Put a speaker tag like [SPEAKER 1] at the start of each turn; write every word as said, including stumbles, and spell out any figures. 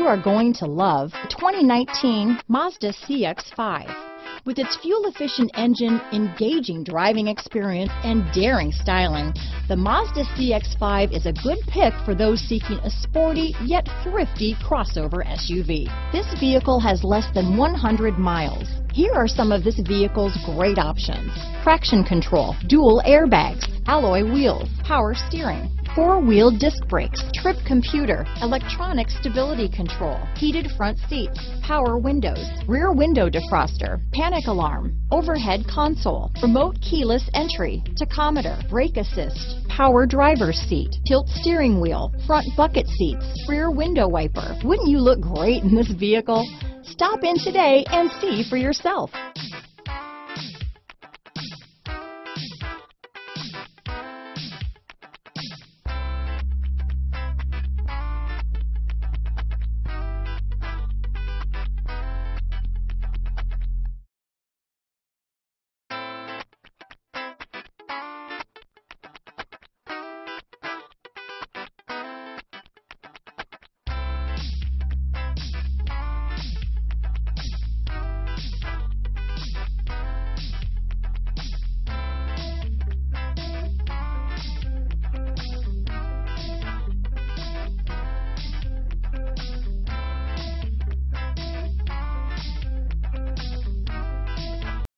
[SPEAKER 1] you are going to love the twenty nineteen Mazda C X five. With its fuel-efficient engine, engaging driving experience, and daring styling, the Mazda C X five is a good pick for those seeking a sporty yet thrifty crossover S U V. This vehicle has less than one hundred miles. Here are some of this vehicle's great options: traction control, dual airbags, alloy wheels, power steering, four-wheel disc brakes, trip computer, electronic stability control, heated front seats, power windows, rear window defroster, panic alarm, overhead console, remote keyless entry, tachometer, brake assist, power driver's seat, tilt steering wheel, front bucket seats, rear window wiper. Wouldn't you look great in this vehicle? Stop in today and see for yourself.